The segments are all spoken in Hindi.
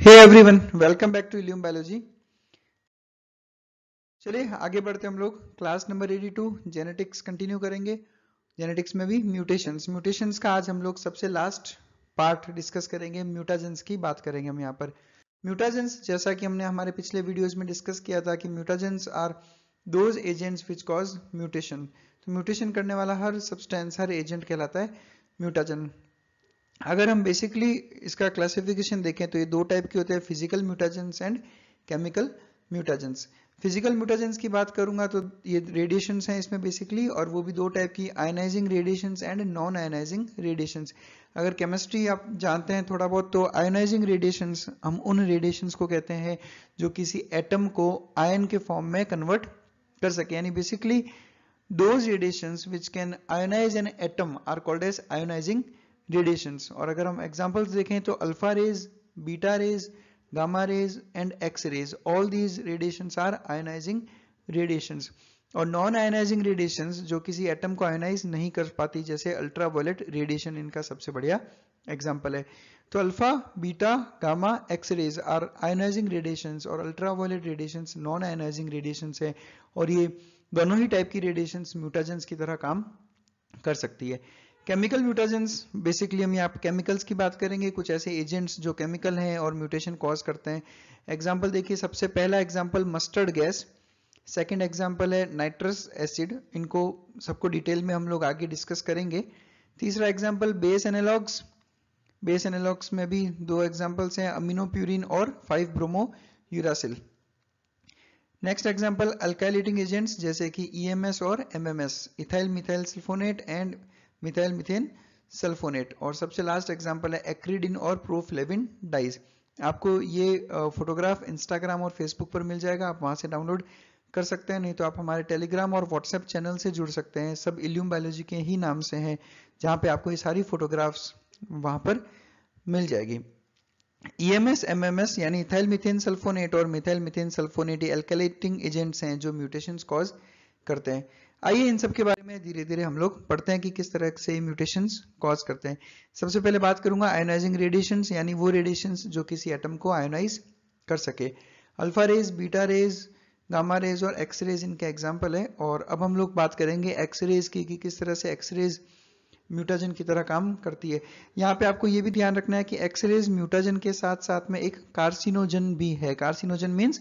Hey everyone, welcome back to इलियम बायोलॉजी। चलिए आगे बढ़ते हम लोग क्लास नंबर 82 जेनेटिक्स कंटिन्यू करेंगे। जेनेटिक्स में भी म्यूटेशंस का आज हम लोग सबसे लास्ट पार्ट डिस्कस करेंगे। म्यूटाजेंस की बात करेंगे हम यहाँ पर। म्यूटाजेंस, जैसा कि हमने हमारे पिछले वीडियोस में डिस्कस किया था कि mutagens are those agents which cause mutation. तो म्यूटेशन करने वाला हर सब्सटेंस, हर एजेंट कहलाता है म्यूटाजन। अगर हम बेसिकली इसका क्लासिफिकेशन देखें तो ये दो टाइप के होते हैं, physical mutagens and chemical mutagens. Physical mutagens की बात करूंगा तो ये रेडिएशंस हैं इसमें बेसिकली, और वो भी दो टाइप की, ionising radiations and non ionising radiations. अगर केमिस्ट्री आप जानते हैं थोड़ा बहुत तो आयनाइजिंग रेडिएशंस, हम उन रेडिएशंस को कहते हैं जो किसी एटम को आयन के फॉर्म में कन्वर्ट कर सके, यानी basically those radiations which can ionize an atom are called as ionizing radiations। और अगर हम एग्जांपल्स देखें तो alpha rays, beta rays, gamma rays and X rays, all these radiations are ionising radiations. और नॉन आयोनाइजिंग रेडिएशंस जो किसी एटम को आयोनाइज नहीं कर पाती, जैसे अल्ट्रावायलेट रेडिएशन इनका सबसे बढ़िया एग्जांपल है। तो alpha, beta, gamma, X rays are ionising radiations और ultraviolet radiations non ionising radiations है। और ये दोनों ही टाइप की रेडिएशंस म्यूटाजेंस की तरह काम कर सकती है। केमिकल म्यूटाजेंस, बेसिकली हम यहाँ पे केमिकल्स की बात करेंगे, कुछ ऐसे एजेंट्स जो केमिकल हैं और म्यूटेशन कॉज करते हैं। एग्जांपल देखिए, सबसे पहला example mustard gas, second example है नाइट्रस एसिड। इनको सबको डिटेल में हम लोग आगे डिस्कस करेंगे। तीसरा example base analogues. Base analogues में भी दो एग्जांपल्स हैं, अमीनोप्यूरिन और 5 bromo uracil. Next example alkylating agents जैसे कि ईएमएस और MMS, ethyl methyl sulphonate and methyl methane sulphonate. और सबसे लास्ट एग्जांपल है एक्रीडिन और प्रोफ्लेविन डाइज। आपको ये फोटोग्राफ इंस्टाग्राम और फेसबुक पर मिल जाएगा, आप वहां से डाउनलोड कर सकते हैं, नहीं तो आप हमारे टेलीग्राम और व्हाट्सएप चैनल से जुड़ सकते हैं। सब इल्यूम बायोलॉजी के ही नाम से हैं, जहाँ पे आपको ये सारी फोटोग्राफ्स वहां पर मिल जाएगी। EMS, MMS यानी इथाइल मीथेन सल्फोनेट और methyl methane sulphonate alkylating agents हैं जो म्यूटेशंस कॉज करते हैं। आइए इन सब के बारे में धीरे धीरे हम लोग पढ़ते हैं कि किस तरह से म्यूटेशंस कॉज करते हैं। सबसे पहले बात करूंगा आयोनाइजिंग रेडिएशंस, यानी वो रेडिएशंस जो किसी एटम को आयोनाइज कर सके। Alpha rays, beta rays, gamma rays और एक्स रेज इनके एग्जाम्पल है। और अब हम लोग बात करेंगे एक्स रेज की कि किस तरह से एक्स रेज म्यूटाजन की तरह काम करती है। यहाँ पे आपको ये भी ध्यान रखना है कि एक्सरेज म्यूटाजन के साथ साथ में एक कार्सिनोजन भी है। Carcinogen means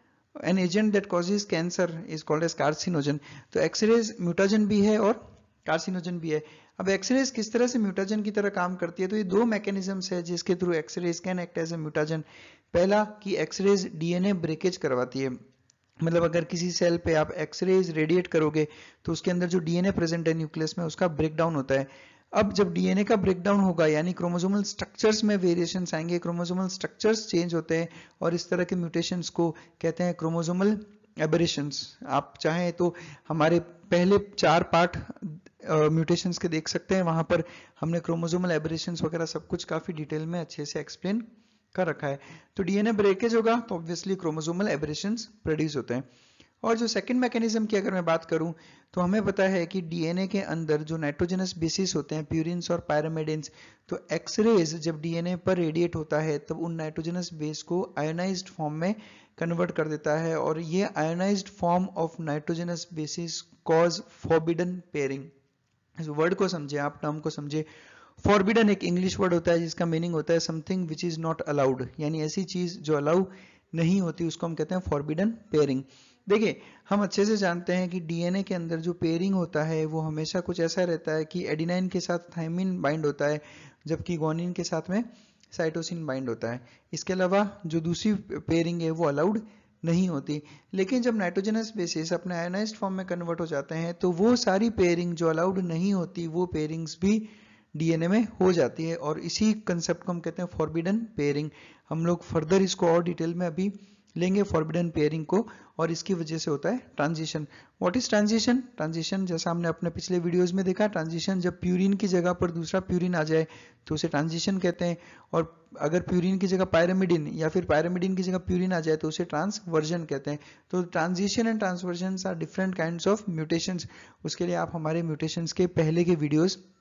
an agent that causes cancer is called as carcinogen. तो एक्सरेज म्यूटाजन भी है और कार्सिनोजन भी है। अब एक्सरेज किस तरह से म्यूटाजन की तरह काम करती है, तो ये दो मैकेनिज्म्स है जिसके through X rays can act as a mutagen. पहला कि एक्सरेज डीएनए ब्रेकेज करवाती है, मतलब अगर किसी सेल पे आप एक्सरेज रेडिएट करोगे तो उसके अंदर जो डीएनए प्रेजेंट है न्यूक्लियस में, उसका ब्रेकडाउन होता है। अब जब डीएनए का ब्रेकडाउन होगा यानी क्रोमोसोमल स्ट्रक्चर्स में वेरिएशंस आएंगे, क्रोमोसोमल स्ट्रक्चर्स चेंज होते हैं और इस तरह के म्यूटेशंस को कहते हैं क्रोमोसोमल एबरेशंस। आप चाहें तो हमारे पहले 4 पार्ट म्यूटेशंस के देख सकते हैं, वहां पर हमने क्रोमोसोमल एबरेशंस वगैरह सब कुछ काफी डिटेल में अच्छे से एक्सप्लेन कर रखा है। तो डीएनए ब्रेकेज होगा तो ऑब्वियसली क्रोमोसोमल एबरेशंस प्रोड्यूस होते हैं। और जो सेकंड मैकेनिज्म की अगर मैं बात करूं तो हमें पता है कि डीएनए के अंदर जो नाइट्रोजनस बेसिस होते हैं, प्यूरिन्स और पायरामिडिन्स, तो एक्सरेज जब डीएनए पर रेडिएट होता है तब उन नाइट्रोजनस बेस को आयोनाइज्ड फॉर्म में कन्वर्ट कर देता है। और ये ionised form of nitrogenous bases cause forbidden pairing. इस वर्ड को समझे, आप टर्म को समझे। फॉरबिडन एक इंग्लिश वर्ड होता है जिसका मीनिंग होता है something which is not allowed, यानी ऐसी चीज जो अलाउ नहीं होती उसको हम कहते हैं फॉरबिडन पेयरिंग। देखिए, हम अच्छे से जानते हैं कि डीएनए के अंदर जो पेयरिंग होता है वो हमेशा कुछ ऐसा रहता है कि एडिनाइन के साथ थायमिन बाइंड होता है, जबकि ग्वानिन के साथ में साइटोसिन बाइंड होता है। इसके अलावा जो दूसरी पेयरिंग है वो अलाउड नहीं होती। लेकिन जब नाइट्रोजनस बेसिस अपने आयोनाइज्ड फॉर्म में कन्वर्ट हो जाते हैं तो वो सारी पेयरिंग जो अलाउड नहीं होती वो पेयरिंग्स भी डीएनए में हो जाती है, और इसी कंसेप्ट को हम कहते हैं फॉरबिडन पेयरिंग। हम लोग फर्दर इसको और डिटेल में अभी लेंगे फॉरबिडन पेयरिंग को, और इसकी वजह से होता है transition. What is transition? Transition जैसा हमने अपने पिछले वीडियोस में देखा, ट्रांजिशन जब प्यूरिन की जगह पर दूसरा प्यूरिन आ जाए तो उसे ट्रांजिशन कहते हैं। और अगर प्यूरिन की जगह पायरामिडिन या फिर पायरामिडिन की जगह प्यूरिन आ जाए तो उसे ट्रांसवर्जन कहते हैं। तो transition and transversion are different kinds of mutations. उसके लिए आप हमारे म्यूटेशंस के पहले के वीडियोस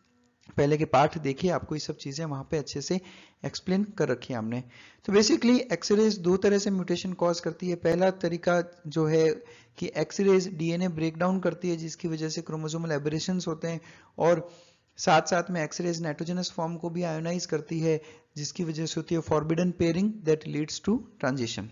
पहले के पाठ देखिए, आपको ये सब चीजें वहां पे अच्छे से एक्सप्लेन कर रखी है हमने। तो बेसिकली एक्सरेज दो तरह से म्यूटेशन कॉज करती है। पहला तरीका जो है कि एक्सरेज डीएनए ब्रेक डाउन करती है, जिसकी वजह से क्रोमोसोमल एबरेशंस होते हैं, और साथ साथ में एक्सरेज नाइट्रोजनस फॉर्म को भी आयोनाइज करती है, जिसकी वजह से होती है forbidden pairing that leads to transition.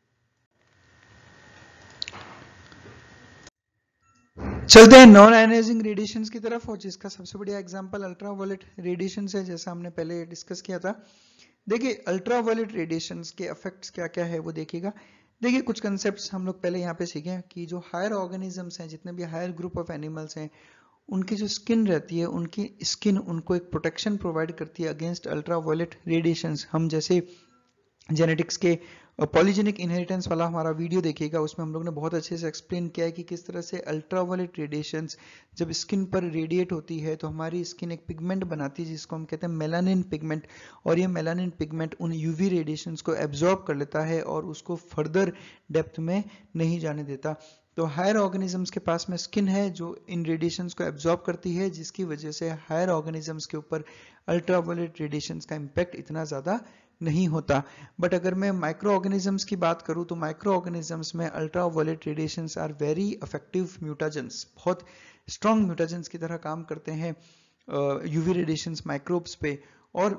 चलते हैं नॉन आयोनाइजिंग रेडिएशंस की तरफ, और जिसका सबसे बढ़िया एग्जांपल अल्ट्रावायलेट रेडिएशंस है, जैसा हमने पहले डिस्कस किया था। देखिए अल्ट्रावायलेट रेडिएशंस के इफेक्ट्स क्या क्या है वो देखिएगा। देखिए कुछ कंसेप्ट्स हम लोग पहले यहाँ पे सीखे कि जो हायर ऑर्गेनिजम्स हैं, जितने भी हायर ग्रुप ऑफ एनिमल्स हैं, उनकी जो स्किन रहती है, उनकी स्किन उनको एक प्रोटेक्शन प्रोवाइड करती है अगेंस्ट अल्ट्रावायलेट रेडिएशंस। हम जैसे जेनेटिक्स के पॉलीजेनिक इनहेरिटेंस वाला हमारा वीडियो देखिएगा, उसमें हम लोग ने बहुत अच्छे से एक्सप्लेन किया है कि किस तरह से अल्ट्रावायलेट रेडिएशंस जब स्किन पर रेडिएट होती है तो हमारी स्किन एक पिगमेंट बनाती है, जिसको हम कहते हैं मेलानिन पिगमेंट, और ये मेलानिन पिगमेंट उन यूवी रेडिएशंस को एब्जॉर्ब कर लेता है और उसको फर्दर डेप्थ में नहीं जाने देता। तो हायर ऑर्गेनिजम्स के पास में स्किन है जो इन रेडिएशंस को एब्जॉर्ब करती है, जिसकी वजह से हायर ऑर्गेनिजम्स के ऊपर अल्ट्रावायलेट रेडिएशंस का इम्पैक्ट इतना ज़्यादा नहीं होता। बट अगर मैं माइक्रो ऑर्गेनिजम्स की बात करूं तो माइक्रो ऑर्गेनिजम्स में ultraviolet radiations are very effective mutagens, बहुत स्ट्रॉन्ग म्यूटाजेंस की तरह काम करते हैं यूवी रेडिएशंस माइक्रोब्स पे, और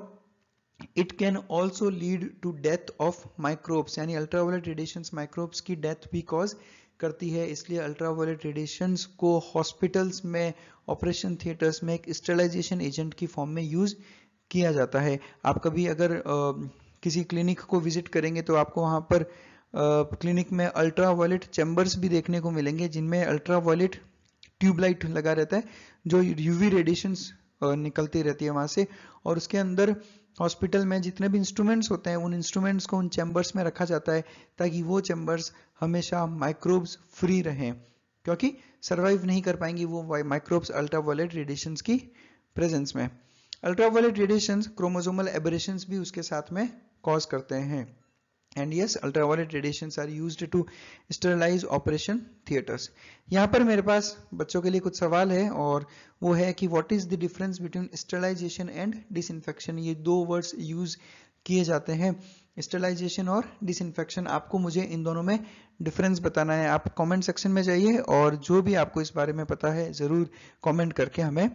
it can also lead to death of microbes, यानी अल्ट्रावायलेट रेडिएशंस माइक्रोब्स की डेथ भी कॉज करती है। इसलिए अल्ट्रावायलेट रेडिएशंस को हॉस्पिटल्स में, ऑपरेशन थिएटर्स में एक स्टेरिलाइजेशन एजेंट की फॉर्म में यूज किया जाता है। आप कभी अगर किसी क्लिनिक को विजिट करेंगे तो आपको वहां पर क्लिनिक में अल्ट्रावायलेट चैम्बर्स भी देखने को मिलेंगे, जिनमें अल्ट्रावायलेट ट्यूबलाइट लगा रहता है, जो यूवी रेडिएशंस निकलती रहती है वहां से, और उसके अंदर हॉस्पिटल में जितने भी इंस्ट्रूमेंट्स होते हैं, उन इंस्ट्रूमेंट्स को उन चैम्बर्स में रखा जाता है, ताकि वो चैम्बर्स हमेशा माइक्रोब्स फ्री रहें, क्योंकि सर्वाइव नहीं कर पाएंगी वो माइक्रोब्स अल्ट्रावायलेट रेडिएशंस की प्रेजेंस में। अल्ट्रावायलेट रेडिएशंस क्रोमोसोमल एबरेशंस भी उसके साथ में कॉज करते हैं। And yes, ultraviolet radiations are used to sterilise operation theatres. यहाँ पर मेरे पास बच्चों के लिए कुछ सवाल है, और वो है कि what is the difference between sterilisation and disinfection. ये दो वर्ड्स यूज किए जाते हैं, स्टेरिलाइजेशन और डिसइंफेक्शन। आपको मुझे इन दोनों में डिफरेंस बताना है। आप कमेंट सेक्शन में जाइए और जो भी आपको इस बारे में पता है जरूर कमेंट करके हमें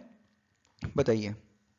बताइए।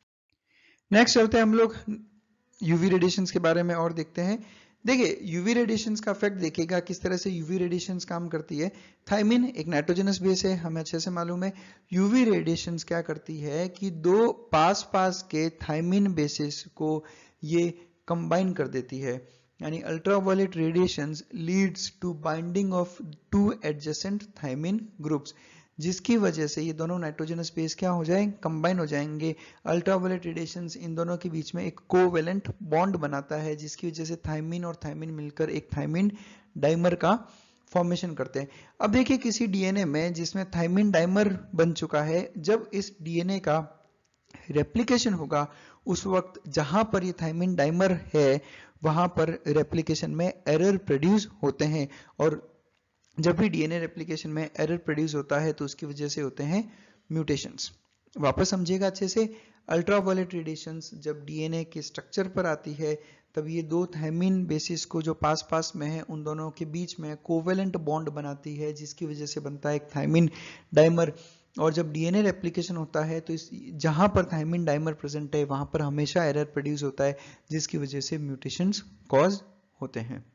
नेक्स्ट चलते हैं हम लोग यूवी रेडिएशंस के बारे में और देखते हैं। देखिए यूवी रेडिएशंस का इफेक्ट देखिएगा किस तरह से यूवी रेडिएशंस काम करती है। थायमिन एक नाइट्रोजनस बेस है, हमें अच्छे से मालूम है। यूवी रेडिएशंस क्या करती है कि दो पास पास के थायमिन बेसिस को ये कंबाइन कर देती है, यानी ultraviolet radiations leads to binding of two adjacent thymine groups, जिसकी वजह से ये दोनों नाइट्रोजनस बेस क्या हो जाएंगे, कंबाइन हो जाएंगे। अल्ट्रावायलेट रेडिएशंस इन दोनों के बीच में एक कोवेलेंट बॉन्ड बनाता है, जिसकी वजह से थायमिन और थायमिन मिलकर एक थायमिन डाइमर का फॉर्मेशन करते हैं। अब देखिए किसी डीएनए में जिसमें थायमिन डाइमर बन चुका है, जब इस डीएनए का रेप्लिकेशन होगा, उस वक्त जहां पर ये थायमिन डाइमर है वहां पर रेप्लिकेशन में एरर प्रोड्यूस होते हैं, और जब भी डीएनए रेप्लिकेशन में एरर प्रोड्यूस होता है तो उसकी वजह से होते हैं म्यूटेशंस। वापस समझिएगा अच्छे से, अल्ट्रावायलेट रेडिएशंस जब डीएनए के स्ट्रक्चर पर आती है, तब ये दो थायमिन बेसिस को जो पास पास में है उन दोनों के बीच में कोवेलेंट बॉन्ड बनाती है, जिसकी वजह से बनता है एक थायमिन डाइमर। और जब डीएनए रेप्लिकेशन होता है तो इस जहां पर थायमिन डाइमर प्रेजेंट है वहां पर हमेशा एरर प्रोड्यूस होता है, जिसकी वजह से म्यूटेशंस कॉज होते हैं।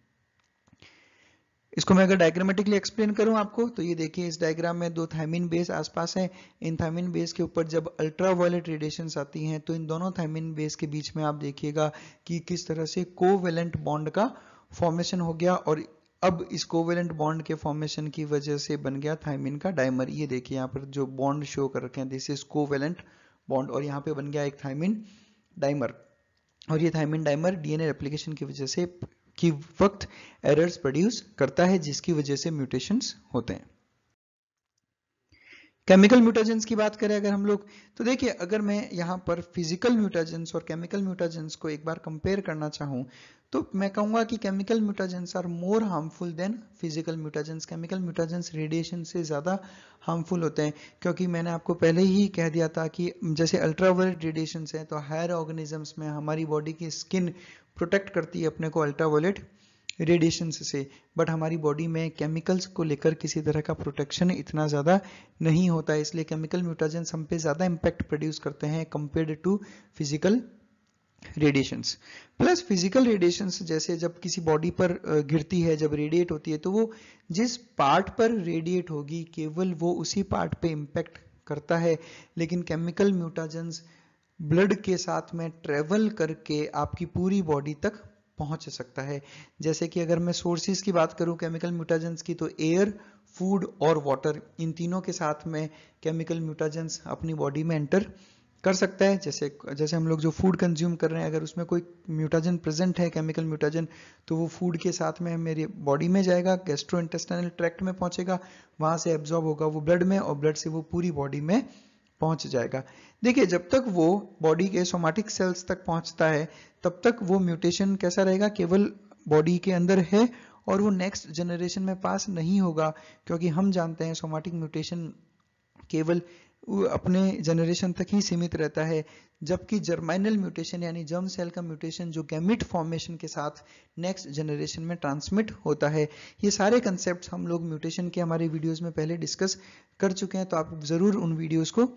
इसको मैं अगर डायग्रामेटिकली एक्सप्लेन करूं आपको, तो ये देखिए इस डायग्राम में दो थायमिन बेस आसपास हैं। इन थायमिन बेस के ऊपर जब अल्ट्रावायलेट रेडिएशंस आती हैं तो इन दोनों थायमिन बेस के बीच में आप देखिएगा कि किस तरह से कोवेलेंट बॉन्ड का फॉर्मेशन हो गया, और अब इस कोवेलेंट बॉन्ड के फॉर्मेशन की वजह से बन गया थायमिन का डाइमर। ये देखिए यहाँ पर जो बॉन्ड शो कर रखे हैं, दिस इज कोवेलेंट बॉन्ड, और यहाँ पे बन गया एक थायमिन डाइमर। और ये थायमिन डाइमर डीएनए रेप्लिकेशन की वजह से कि वक्त एरर्स प्रोड्यूस करता है, जिसकी वजह से म्यूटेशंस होते हैं। केमिकल म्यूटाजेंस की बात करें अगर हम लोग, तो देखिए अगर मैं यहाँ पर फिजिकल म्यूटाजेंस और केमिकल म्यूटाजेंस को एक बार कंपेयर करना चाहूँ तो मैं कहूँगा कि chemical mutagens are more harmful than physical mutagens. Chemical mutagens radiation से ज़्यादा हार्मफुल होते हैं, क्योंकि मैंने आपको पहले ही कह दिया था कि जैसे अल्ट्रावायलेट रेडिएशंस हैं तो हायर ऑर्गेनिजम्स में हमारी बॉडी की स्किन प्रोटेक्ट करती है अपने को अल्ट्रावायलेट रेडिएशन से, बट हमारी बॉडी में केमिकल्स को लेकर किसी तरह का प्रोटेक्शन इतना ज़्यादा नहीं होता है, इसलिए केमिकल म्यूटाजेंस हम पे ज़्यादा इम्पैक्ट प्रोड्यूस करते हैं compared to physical radiations. Plus physical radiations जैसे जब किसी बॉडी पर गिरती है, जब रेडिएट होती है, तो वो जिस पार्ट पर रेडिएट होगी केवल वो उसी पार्ट पे इम्पैक्ट करता है, लेकिन केमिकल म्यूटाजेंस ब्लड के साथ में ट्रेवल करके आपकी पूरी बॉडी तक पहुंच सकता है। जैसे कि अगर मैं सोर्सेज की बात करूं केमिकल म्यूटाजेंस की, तो एयर, फूड और वाटर, इन तीनों के साथ में केमिकल म्यूटाजेंस अपनी बॉडी में एंटर कर सकता है। जैसे हम लोग जो फूड कंज्यूम कर रहे हैं, अगर उसमें कोई म्यूटाजन प्रेजेंट है, केमिकल म्यूटाजन, तो वो फूड के साथ में मेरी बॉडी में जाएगा, गैस्ट्रोइंटेस्टाइनल ट्रैक्ट में पहुंचेगा, वहां से एब्जॉर्ब होगा वो ब्लड में, और ब्लड से वो पूरी बॉडी में पहुंच जाएगा। देखिए जब तक वो बॉडी के सोमैटिक सेल्स तक पहुंचता है तब तक वो म्यूटेशन कैसा रहेगा, केवल बॉडी के अंदर है और वो नेक्स्ट जनरेशन में पास नहीं होगा, क्योंकि हम जानते हैं सोमैटिक म्यूटेशन केवल अपने जनरेशन तक ही सीमित रहता है, जबकि जर्माइनल म्यूटेशन यानी जर्म सेल का म्यूटेशन जो गैमिट फॉर्मेशन के साथ नेक्स्ट जनरेशन में ट्रांसमिट होता है। ये सारे कंसेप्ट हम लोग म्यूटेशन के हमारे वीडियोस में पहले डिस्कस कर चुके हैं, तो आप जरूर उन वीडियोस को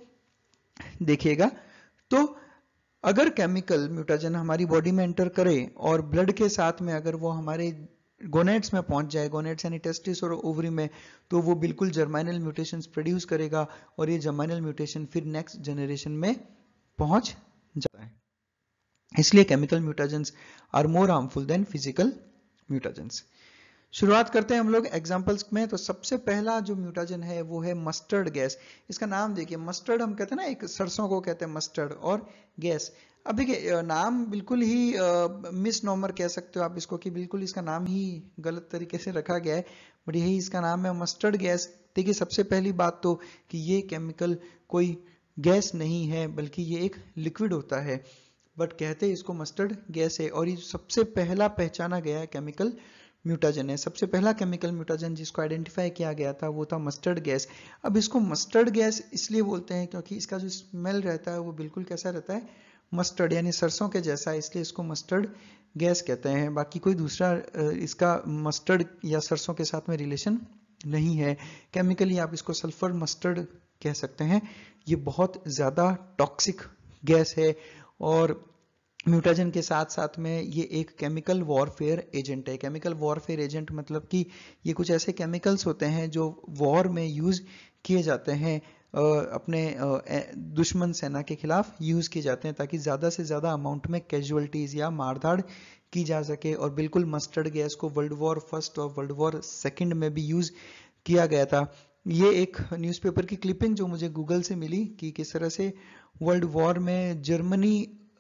देखिएगा। तो अगर केमिकल म्यूटाजन हमारी बॉडी में एंटर करे और ब्लड के साथ में अगर वो हमारे गोनेट्स में पहुंच जाए, गोनेट्स यानी टेस्टिस और ओवरी में, तो वो बिल्कुल जर्माइनल म्यूटेशंस प्रोड्यूस करेगा और ये जर्माइनल म्यूटेशन फिर नेक्स्ट जनरेशन में पहुंच जाता है। इसलिए chemical mutagens are more harmful than physical mutagens. शुरुआत करते हैं हम लोग एग्जांपल्स में। तो सबसे पहला जो म्यूटाजन है वो है मस्टर्ड गैस। इसका नाम देखिए, मस्टर्ड हम कहते हैं ना, एक सरसों को कहते हैं मस्टर्ड, और गैस। अब देखिए नाम बिल्कुल ही मिसनॉमर कह सकते हो आप इसको, कि बिल्कुल इसका नाम ही गलत तरीके से रखा गया है, बट यही इसका नाम है, मस्टर्ड गैस। देखिए सबसे पहली बात तो कि ये केमिकल कोई गैस नहीं है, बल्कि ये एक लिक्विड होता है, बट कहते हैं इसको मस्टर्ड गैस है। और ये सबसे पहला पहचाना गया है केमिकल म्यूटाजन है। सबसे पहला केमिकल म्यूटाजन जिसको आइडेंटिफाई किया गया था वो था मस्टर्ड गैस। अब इसको मस्टर्ड गैस इसलिए बोलते हैं क्योंकि इसका जो स्मेल रहता है वो बिल्कुल कैसा रहता है, मस्टर्ड यानी सरसों के जैसा, इसलिए इसको मस्टर्ड गैस कहते हैं। बाकी कोई दूसरा इसका मस्टर्ड या सरसों के साथ में रिलेशन नहीं है। केमिकली आप इसको सल्फर मस्टर्ड कह सकते हैं। ये बहुत ज़्यादा टॉक्सिक गैस है, और म्यूटाजन के साथ साथ में ये एक केमिकल वॉरफेयर एजेंट है। केमिकल वॉरफेयर एजेंट मतलब कि ये कुछ ऐसे केमिकल्स होते हैं जो वॉर में यूज किए जाते हैं, अपने दुश्मन सेना के खिलाफ यूज किए जाते हैं, ताकि ज्यादा से ज्यादा अमाउंट में कैजुअलिटीज या मारधाड़ की जा सके। और बिल्कुल मस्टर्ड गैस को वर्ल्ड वॉर फर्स्ट और वर्ल्ड वॉर सेकेंड में भी यूज किया गया था। ये एक न्यूज़पेपर की क्लिपिंग जो मुझे गूगल से मिली कि किस तरह से वर्ल्ड वॉर में जर्मनी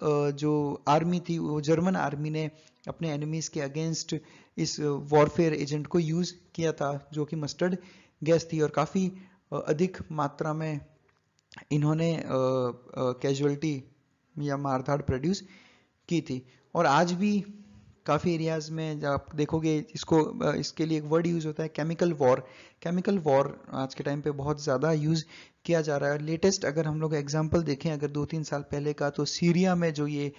जो आर्मी थी, वो जर्मन आर्मी ने अपने एनिमीज के अगेंस्ट इस वॉरफेयर एजेंट को यूज किया था, जो कि मस्टर्ड गैस थी, और काफी अधिक मात्रा में इन्होंने कैजुअलिटी या मारधाड़ प्रोड्यूस की थी। और आज भी काफ़ी एरियाज में आप देखोगे इसको, इसके लिए एक वर्ड यूज होता है केमिकल वॉर। केमिकल वॉर आज के टाइम पे बहुत ज़्यादा यूज किया जा रहा है। लेटेस्ट अगर हम लोग एग्जांपल देखें अगर 2-3 साल पहले का, तो सीरिया में जो ये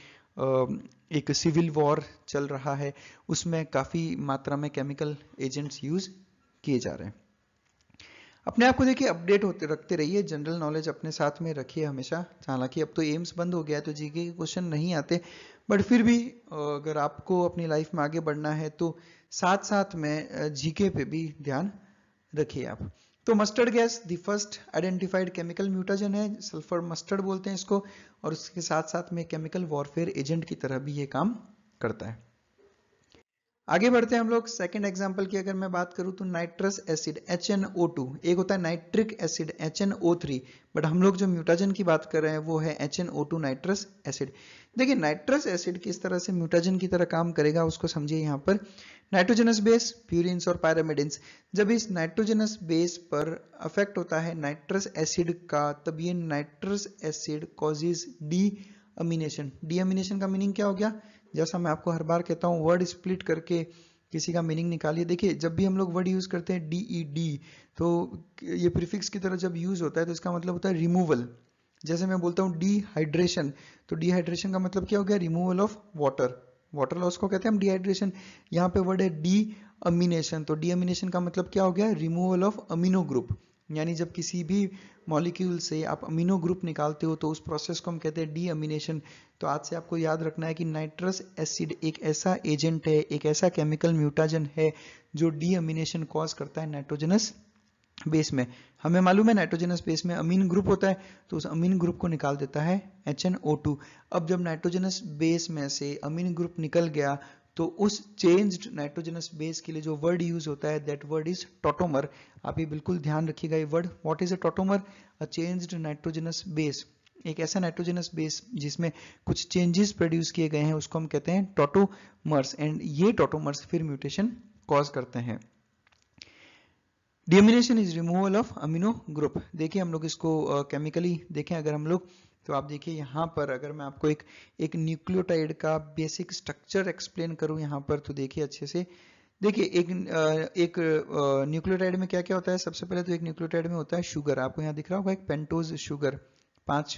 एक सिविल वॉर चल रहा है, उसमें काफ़ी मात्रा में केमिकल एजेंट्स यूज किए जा रहे हैं। अपने आप को देखिए अपडेट होते रखते रहिए, जनरल नॉलेज अपने साथ में रखिए हमेशा। हालांकि अब तो एम्स बंद हो गया है तो जीके के क्वेश्चन नहीं आते, बट फिर भी अगर आपको अपनी लाइफ में आगे बढ़ना है तो साथ साथ में जीके पे भी ध्यान रखिए आप। तो mustard gas the first identified chemical mutagen है, सल्फर मस्टर्ड बोलते हैं इसको, और उसके साथ साथ में केमिकल वॉरफेयर एजेंट की तरह भी ये काम करता है। आगे बढ़ते हैं हम लोग सेकंड एग्जांपल की अगर मैं बात करूं तो नाइट्रस एसिड HNO2, एक होता है नाइट्रिक एसिड HNO3, बट हम लोग जो म्यूटाजन की बात कर रहे हैं वो है HNO2 नाइट्रस एसिड। देखिए नाइट्रस एसिड किस तरह से म्यूटाजन की तरह काम करेगा उसको समझिए। यहाँ पर नाइट्रोजनस बेस प्यूरिन्स और पायरामिडिन्स, जब इस नाइट्रोजनस बेस पर अफेक्ट होता है नाइट्रस एसिड का, तब ये nitrous acid causes deamination. Deamination का मीनिंग क्या हो गया? जैसा मैं आपको हर बार कहता हूँ, वर्ड स्प्लिट करके किसी का मीनिंग निकालिए। देखिए जब भी हम लोग वर्ड यूज करते हैं DED, तो ये प्रीफिक्स की तरह जब यूज होता है तो इसका मतलब होता है रिमूवल। जैसे मैं बोलता हूँ डिहाइड्रेशन, तो डिहाइड्रेशन का मतलब क्या हो गया? Removal of water. Water loss को कहते हैं हम डिहाइड्रेशन। यहाँ पे वर्ड है डी अमीनेशन, तो डी अमीनेशन का मतलब क्या हो गया? Removal of amino group. यानी जब किसी भी मॉलिक्यूल से आप अमीनो ग्रुप निकालते हो तो उस प्रोसेस को हम कहते हैं डी अमीनेशन। तो आज से आपको याद रखना है कि नाइट्रस एसिड एक ऐसा एजेंट है, एक ऐसा केमिकल म्यूटाजन है जो डी अमीनेशन कॉज करता है नाइट्रोजनस बेस में। हमें मालूम है नाइट्रोजनस बेस में अमीन ग्रुप होता है, तो उस अमीन ग्रुप को निकाल देता है HNO2। अब जब नाइट्रोजनस बेस में से अमीन ग्रुप निकल गया तो उस चेंज्ड नाइट्रोजनस बेस के लिए जो वर्ड यूज होता है दैट वर्ड इज टॉटोमर। आप ये बिल्कुल ध्यान रखिएगा ये word. What is a tautomer? A changed nitrogenous base. एक ऐसा नाइट्रोजनस बेस जिसमें कुछ चेंजेस प्रोड्यूस किए गए हैं उसको हम कहते हैं टॉटोमर्स, एंड ये टॉटोमर्स फिर म्यूटेशन कॉज करते हैं। Deamination is removal of amino group. देखिए हम लोग इसको केमिकली देखें अगर हम लोग, तो आप देखिए यहाँ पर अगर मैं आपको एक न्यूक्लियोटाइड का बेसिक स्ट्रक्चर एक्सप्लेन करूँ यहाँ पर, तो देखिए अच्छे से। देखिए एक न्यूक्लियोटाइड में क्या क्या होता है? सबसे पहले तो एक न्यूक्लियोटाइड में होता है शुगर। आपको यहाँ दिख रहा होगा एक पेंटोज शुगर, 5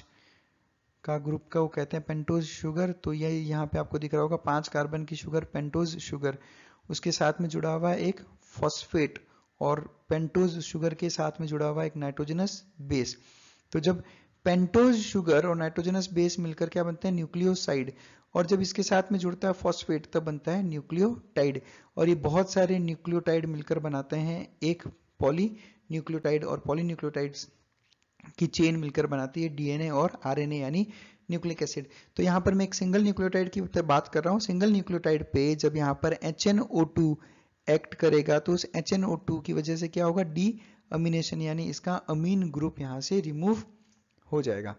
का ग्रुप का वो कहते हैं पेंटोज शुगर। तो ये यहाँ पे आपको दिख रहा होगा 5 कार्बन की शुगर, पेंटोज शुगर। उसके साथ में जुड़ा हुआ है एक फॉस्फेट, और पेंटोज शुगर के साथ में जुड़ा हुआ एक नाइट्रोजनस बेस। तो जब पेंटोज शुगर और नाइट्रोजनस बेस मिलकर क्या बनते हैं? न्यूक्लियोसाइड। और जब इसके साथ में जुड़ता है फॉस्फेट तब बनता है न्यूक्लियोटाइड। और ये बहुत सारे न्यूक्लियोटाइड मिलकर बनाते हैं एक पॉली न्यूक्लियोटाइड, और पॉली न्यूक्लियोटाइड्स की चेन मिलकर बनाती है DNA और RNA यानी न्यूक्लिक एसिड। तो यहाँ पर मैं एक सिंगल न्यूक्लियोटाइड की बात कर रहा हूँ। सिंगल न्यूक्लियोटाइड पे जब यहाँ पर HNO2 एक्ट करेगा तो उस HNO2 की वजह से क्या होगा? डी अमीनेशन, यानी इसका अमीन ग्रुप यहाँ से रिमूव हो जाएगा।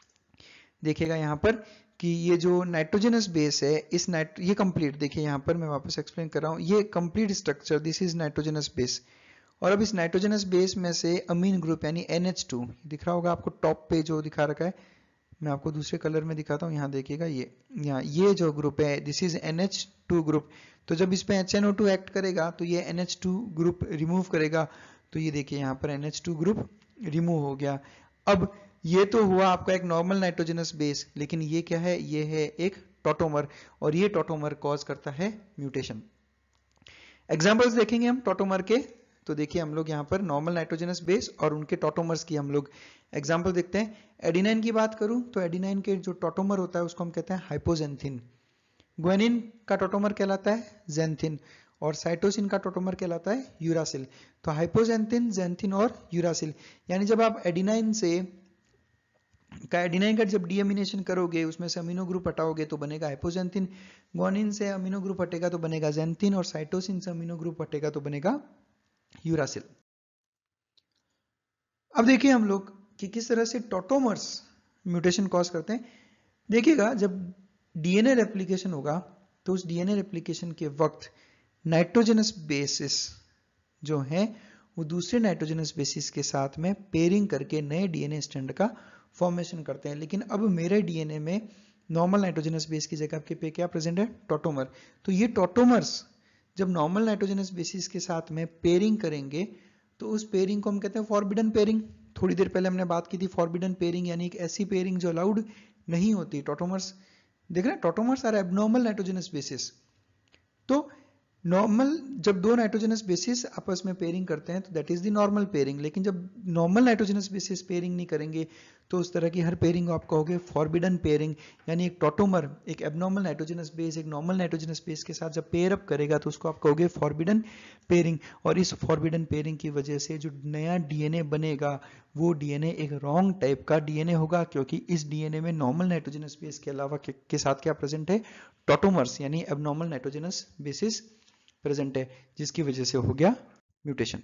देखिएगा यहाँ पर कि ये जो नाइट्रोजनस बेस है इस ये कंप्लीट, देखिए यहाँ पर मैं वापस एक्सप्लेन कर रहा हूँ, ये complete structure this is nitrogenous base. और अब इस नाइट्रोजनस बेस में से अमीन ग्रुप यानी NH2 दिख रहा होगा आपको टॉप पे जो दिखा रखा है। मैं आपको दूसरे कलर में दिखाता हूँ, यहाँ देखिएगा ये जो ग्रुप है दिस इज NH2 ग्रुप। तो जब इस पे HNO2 एक्ट करेगा तो ये NH2 ग्रुप रिमूव करेगा। तो ये देखिए यहाँ पर NH2 ग्रुप रिमूव हो गया। अब ये तो हुआ आपका एक नॉर्मल नाइट्रोजनस बेस, लेकिन ये क्या है? ये है एक टॉटोमर, और ये टॉटोमर कॉज करता है म्यूटेशन। एग्जाम्पल्स देखेंगे हम टॉटोमर के। तो देखिए हम लोग यहाँ पर नॉर्मल नाइट्रोजनस बेस और उनके टॉटोमर्स की हम लोग एग्जाम्पल देखते हैं। एडिनाइन की बात करूं तो एडिनाइन के जो टॉटोमर होता है उसको हम कहते हैं हाइपोजेंथिन। ग्वानिन का टॉटोमर कहलाता है जेंथिन, और साइटोसिन का टॉटोमर कहलाता है यूरासिल। तो हाइपोजेंथिन, जेंथिन और यूरासिल, यानी जब आप एडिनाइन का जब डीअमीनेशन करोगे उसमें से अमीनो ग्रुप हटाओगे तो बनेगा हाइपोजेंथिन, ग्वानिन से अमीनो ग्रुप हटेगा तो बनेगा जेंथिन, और साइटोसिन से अमीनो ग्रुप हटेगा तो बनेगा यूरासिल। अब देखिए हम लोग कि किस तरह से टॉटोमर्स म्यूटेशन कॉज करते हैं। देखिएगा जब DNA रेप्लिकेशन होगा तो उस DNA रेप्लिकेशन के वक्त नाइट्रोजनस बेसिस जो है वो दूसरे नाइट्रोजनस बेसिस के साथ में पेयरिंग करके नए DNA स्ट्रैंड का फॉर्मेशन करते हैं। लेकिन अब मेरे DNA में नॉर्मल नाइट्रोजनस बेस की जगह पे क्या प्रेजेंट है? टॉटोमर। तो ये टॉटोमर्स जब नॉर्मल नाइट्रोजनस बेसिस के साथ में पेयरिंग करेंगे तो उस पेयरिंग को हम कहते हैं फॉरबिडन पेयरिंग। थोड़ी देर पहले हमने बात की थी फॉरबिडन पेयरिंग, यानी एक ऐसी पेयरिंग जो अलाउड नहीं होती। टॉटोमर्स देख रहे हैं, tautomers are abnormal nitrogenous bases. तो नॉर्मल जब दो नाइट्रोजनस बेसिस आपस में पेयरिंग करते हैं तो that is the normal pairing. लेकिन जब नॉर्मल नाइट्रोजनस बेसिस पेयरिंग नहीं करेंगे तो उस तरह की हर पेयरिंग को आप कहोगे फॉरबिडन पेयरिंग। यानी एक टॉटोमर एक एबनॉर्मल नाइट्रोजनस बेस एक नॉर्मल नाइट्रोजनस बेस के साथ जब पेयर अप करेगा तो उसको आप कहोगे फॉरबिडन पेयरिंग। और इस फॉरबिडन पेयरिंग की वजह से जो नया DNA बनेगा वो DNA एक रॉन्ग टाइप का DNA होगा, क्योंकि इस DNA में नॉर्मल नाइट्रोजनस बेस के अलावा के साथ क्या प्रेजेंट है? टॉटोमर्स यानी एबनॉर्मल नाइट्रोजनस बेसिस प्रेजेंट है, जिसकी वजह से हो गया म्यूटेशन।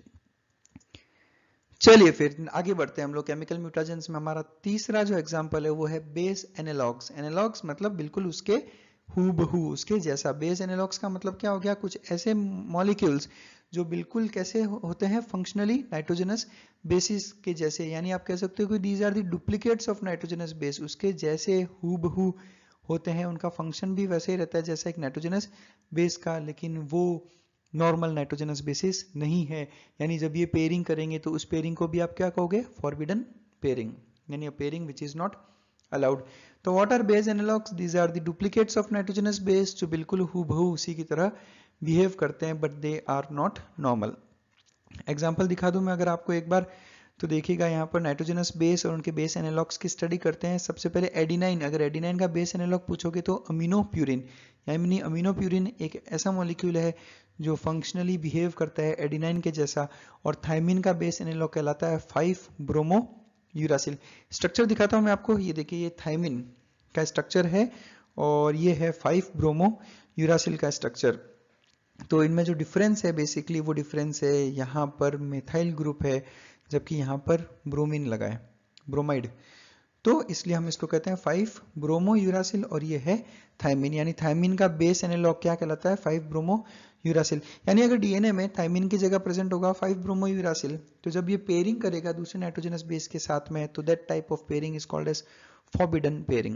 चलिए फिर आगे बढ़ते हैं हम लोग। केमिकल म्यूटाजेंस में हमारा तीसरा जो एग्जांपल है वो है बेस एनालॉग्स। एनालॉग्स मतलब बिल्कुल उसके हूबहू उसके जैसा। बेस एनालॉग्स का मतलब क्या हो गया, कुछ ऐसे मॉलिक्यूल्स जो बिल्कुल कैसे होते हैं, फंक्शनली नाइट्रोजनस बेसिस के जैसे, यानी आप कह सकते हो कि these are the duplicates of nitrogenous base, उसके जैसे हूबहू होते हैं, उनका फंक्शन भी वैसे ही रहता है जैसा एक नाइट्रोजनस बेस का, लेकिन वो नॉर्मल नाइट्रोजनस बेसिस नहीं है। यानी जब ये पेयरिंग करेंगे तो उस पेयरिंग को भी आप क्या कहोगे, फॉरबिडन पेयरिंग, यानी a pairing which is not allowed. तो what are base analogues, these are the duplicates of nitrogenous base, जो बिल्कुल हूबहू उसी की तरह बिहेव करते हैं, but they are not normal. Example दिखा दूं मैं अगर आपको एक बार, तो देखिएगा यहाँ पर नाइट्रोजनस बेस और उनके बेस एनालॉग्स की स्टडी करते हैं। सबसे पहले एडिनाइन, अगर एडिनाइन का बेस एनालॉग पूछोगे तो अमीनो प्यूरिन, यानी अमीनो प्यूरिन एक ऐसा मॉलिक्यूल है जो फंक्शनली बिहेव करता है एडिनाइन के जैसा, और थायमिन का बेस एनालॉग कहलाता है 5 ब्रोमो यूरासिल। स्ट्रक्चर दिखाता हूं मैं आपको, ये देखिए ये थायमिन का स्ट्रक्चर है और ये है 5 ब्रोमो यूरासिल का स्ट्रक्चर। तो इनमें जो डिफरेंस है बेसिकली वो डिफरेंस है, यहाँ पर मेथाइल ग्रुप है जबकि यहाँ पर ब्रोमीन लगा है, ब्रोमाइड, तो इसलिए हम इसको कहते हैं 5 ब्रोमो यूरासिल और ये है थायमिन। यानी थायमिन का बेस एनालॉग क्या कहलाता है, 5 ब्रोमो यूरासिल। यानी अगर डीएनए में थायमिन की जगह प्रेजेंट होगा 5 ब्रोमो यूरासिल, तो जब ये पेयरिंग करेगा दूसरे नाइट्रोजनस बेस के साथ में, तो that type of pairing is called as forbidden pairing.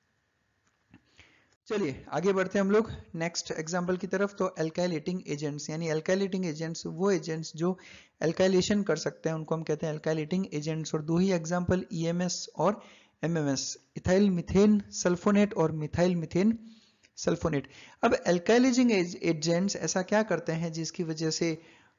चलिए आगे बढ़ते हैं हम लोग नेक्स्ट एग्जांपल की तरफ। तो अल्काइलेटिंग एजेंट्स, यानी अल्काइलेटिंग एजेंट्स वो एजेंट्स जो अल्काइलेशन कर सकते हैं उनको हम कहते हैं अल्काइलेटिंग एजेंट्स। और दो ही एग्जांपल ईएमएस और एमएमएस, इथाइल मीथेन सल्फोनेट और मिथाइल मीथेन सल्फोनेट। अब अल्काइलेजिंग एजेंट्स ऐसा क्या करते हैं जिसकी वजह से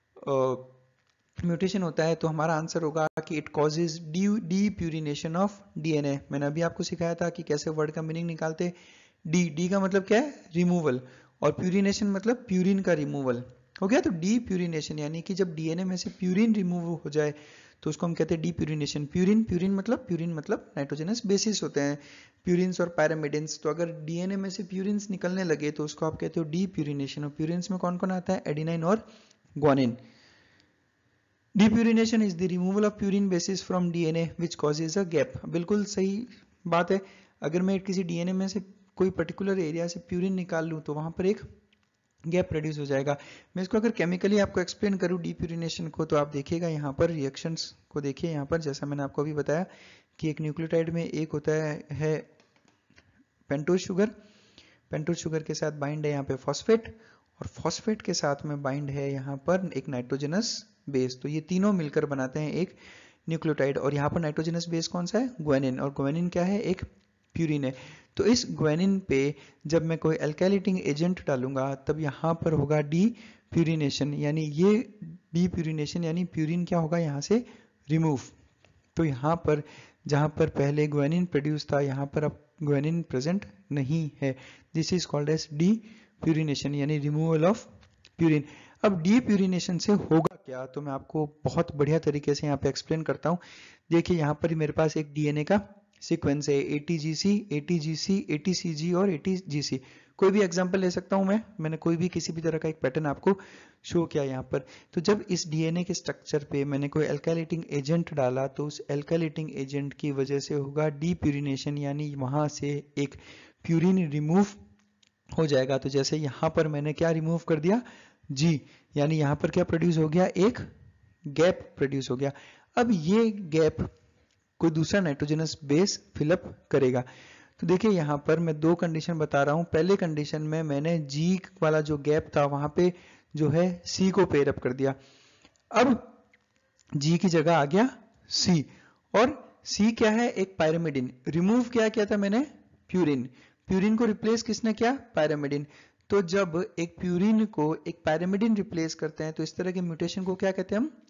म्यूटेशन होता है, तो हमारा आंसर होगा कि it causes depurination of DNA. मैंने अभी आपको सिखाया था कि कैसे वर्ड का मीनिंग निकालते। डी का मतलब क्या है, रिमूवल, और प्यूरिनेशन मतलब प्यूरिन का रिमूवल हो गया। तो डीप्यूरिनेशन यानी कि जब डीएनए में से प्यूरिन रिमूव हो जाए तो उसको हम कहते हैं डीप्यूरिनेशन। प्यूरिन मतलब नाइट्रोजनस बेसिस होते हैं, प्यूरिन्स और पैरामिडिन्स। तो अगर डीएनए में से प्यूरिन्स निकलने लगे तो उसको आप कहते हो डीप्यूरिनेशन। और प्यूरिन्स में कौन कौन आता है, एडिनाइन और guanine. Depurination is the removal of purine basis from DNA which causes a gap। बिल्कुल सही बात है। अगर मैं किसी डीएनए में से कोई पर्टिकुलर एरिया से प्यूरिन निकाल लूं तो वहां पर एक गैप प्रोड्यूस हो जाएगा। मैं इसको अगर केमिकली आपको एक्सप्लेन करूं डीप्यूरिनेशन को, तो आप देखिएगा यहाँ पर रिएक्शंस को देखिए। यहाँ पर जैसा मैंने आपको अभी बताया कि एक न्यूक्लियोटाइड में एक होता है पेंटोज शुगर, पेंटोज शुगर के साथ बाइंड है यहाँ पे फॉस्फेट, और फॉस्फेट के साथ में बाइंड है यहाँ पर एक नाइट्रोजनस बेस। तो ये तीनों मिलकर बनाते हैं एक न्यूक्लियोटाइड, और यहाँ पर नाइट्रोजनस बेस कौन सा है, ग्वानिन, और ग्वानिन क्या है, एक प्यूरिन है। तो इस ग्वानिन पे जब मैं कोई अल्काइलेटिंग एजेंट डालूंगा तब यहाँ पर होगा डीप्यूरिनेशन, यानी ये डीप्यूरिनेशन यानी प्यूरिन क्या होगा यहाँ से रिमूव। तो यहाँ पर जहाँ पर पहले ग्वानिन प्रोड्यूस था यहाँ पर अब ग्वानिन प्रेजेंट नहीं है। This is called as depurination यानी रिमूवल ऑफ प्यूरिन। अब डीप्यूरिनेशन से होगा क्या, तो मैं आपको बहुत बढ़िया तरीके से यहाँ पे एक्सप्लेन करता हूँ। देखिए यहाँ पर मेरे पास एक डीएनए का सीक्वेंस है, ATGC, ATGC, ATCG और ATGC। कोई भी एग्जांपल ले सकता हूँ मैंने कोई भी किसी भी तरह का एक पैटर्न आपको शो किया यहाँ पर। तो जब इस डीएनए के स्ट्रक्चर पे मैंने कोई अल्काइलेटिंग एजेंट डाला तो उस अल्काइलेटिंग एजेंट की वजह से होगा डीप्यूरिनेशन, यानी वहां से एक प्यूरिन रिमूव हो जाएगा। तो जैसे यहाँ पर मैंने क्या रिमूव कर दिया, जी, यानी यहाँ पर क्या प्रोड्यूस हो गया, एक गैप प्रोड्यूस हो गया। अब ये गैप कोई दूसरा नाइट्रोजनस बेस फिलअप करेगा। तो देखिए यहाँ पर मैं दो कंडीशन बता रहा हूँ। पहले कंडीशन में मैंने जी वाला जो गैप था वहां पे जो है सी को पेयर अप कर दिया। अब जी की जगह आ गया सी, और सी क्या है, एक पायरामिडिन। रिमूव क्या किया था मैंने, प्यूरिन। प्यूरिन को रिप्लेस किसने किया, पायरामिडिन। तो जब एक प्यूरिन को एक पायरामिडिन रिप्लेस करते हैं तो इस तरह के म्यूटेशन को क्या कहते हैं हम,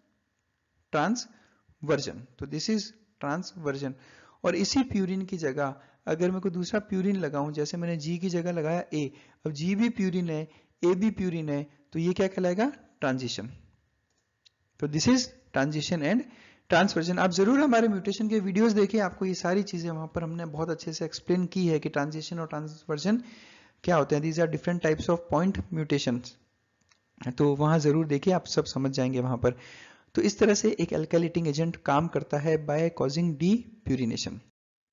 ट्रांसवर्जन। तो दिस इज ट्रांसवर्जन। और इसी प्यूरिन की जगह अगर मैं कोई दूसरा प्यूरिन लगाऊं, जैसे मैंने जी की जगह लगाया ए, अब जी भी प्यूरिन है, ए भी प्यूरिन है, तो ये क्या कहलाएगा, ट्रांजिशन। तो this is transition and transversion. आप जरूर हमारे म्यूटेशन के वीडियोस देखिए, आपको ये सारी चीजें वहां पर हमने बहुत अच्छे से एक्सप्लेन की है कि ट्रांजिशन और ट्रांसवर्जन क्या होते हैं। These are different types of point mutations. तो वहां जरूर देखिए, आप सब समझ जाएंगे वहां पर। तो इस तरह से एक अल्काइलेटिंग एजेंट काम करता है बाय कॉजिंग डीप्यूरिनेशन।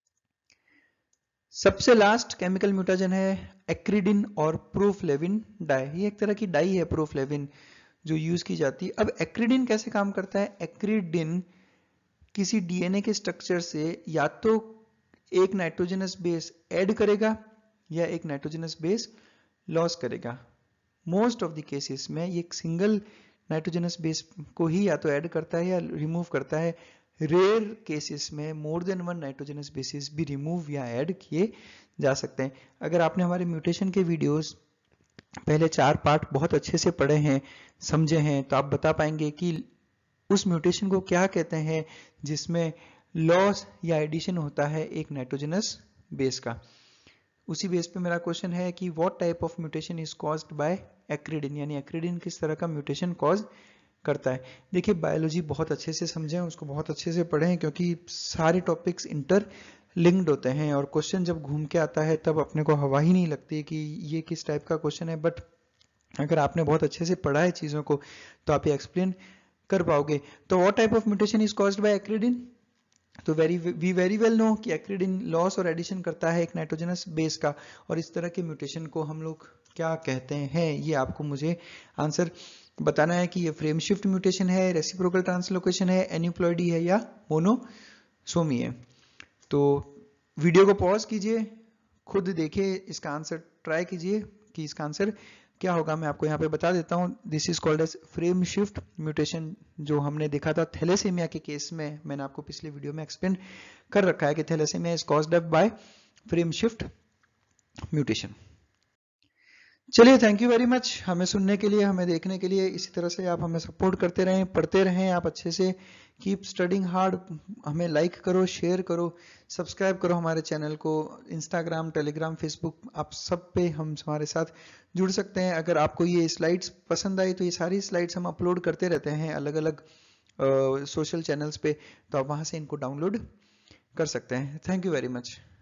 सबसे लास्ट केमिकल म्यूटाजन है एक्रीडिन और प्रोफ्लेविन डाई। ये एक तरह की डाई है प्रोफ्लेविन जो यूज की जाती है। अब एक्रीडिन कैसे काम करता है? एक्रीडिन किसी डीएनए के स्ट्रक्चर से या तो एक नाइट्रोजनस बेस ऐड करेगा या एक नाइट्रोजनस बेस लॉस करेगा। मोस्ट ऑफ द केसेस में ये एक सिंगल नाइट्रोजनस बेस को ही या तो ऐड करता है या रिमूव करता है। रेयर केसेस में more than one nitrogenous bases भी रिमूव या ऐड किए जा सकते हैं। अगर आपने हमारे म्यूटेशन के वीडियोस पहले 4 पार्ट बहुत अच्छे से पढ़े हैं, समझे हैं, तो आप बता पाएंगे कि उस म्यूटेशन को क्या कहते हैं जिसमें लॉस या एडिशन होता है एक नाइट्रोजनस बेस का। उसी बेस पे मेरा क्वेश्चन है कि what type of mutation is caused by acridine, यानी एक्रीडिन किस तरह का म्यूटेशन कॉज करता है। देखिए बायोलॉजी बहुत अच्छे से समझें, उसको बहुत अच्छे से पढ़ें, क्योंकि सारे टॉपिक्स इंटर लिंक्ड होते हैं और क्वेश्चन जब घूम के आता है तब अपने को हवा ही नहीं लगती कि ये किस टाइप का क्वेश्चन है। बट अगर आपने बहुत अच्छे से पढ़ा है चीज़ों को तो आप ये एक्सप्लेन कर पाओगे। तो what type of mutation is caused by acridine? तो वी वेरी वेल नो कि एक्रीडिन लॉस और एडिशन करता है एक नाइट्रोजनस बेस का, और इस तरह के म्यूटेशन को हम लोग क्या कहते हैं, ये आपको मुझे आंसर बताना है कि ये फ्रेम शिफ्ट म्यूटेशन है, रेसिप्रोकल ट्रांसलोकेशन है, एन्यूप्लॉइडी है या मोनोसोमी है। तो वीडियो को पॉज कीजिए, खुद देखिए, इसका आंसर ट्राई कीजिए कि इसका आंसर क्या होगा। मैं आपको यहाँ पे बता देता हूँ, this is called as frame shift mutation. जो हमने देखा था थैलेसीमिया के केस में, मैंने आपको पिछले वीडियो में एक्सप्लेन कर रखा है कि thalassaemia is caused up by frame shift mutation. चलिए, थैंक यू वेरी मच हमें सुनने के लिए, हमें देखने के लिए। इसी तरह से आप हमें सपोर्ट करते रहें, पढ़ते रहें आप अच्छे से। Keep studying hard. हमें लाइक करो, शेयर करो, सब्सक्राइब करो हमारे चैनल को। इंस्टाग्राम, टेलीग्राम, फेसबुक, आप सब पे हम हमारे साथ जुड़ सकते हैं। अगर आपको ये स्लाइड्स पसंद आई तो ये सारी स्लाइड्स हम अपलोड करते रहते हैं अलग अलग सोशल चैनल्स पे, तो आप वहाँ से इनको डाउनलोड कर सकते हैं। Thank you very much.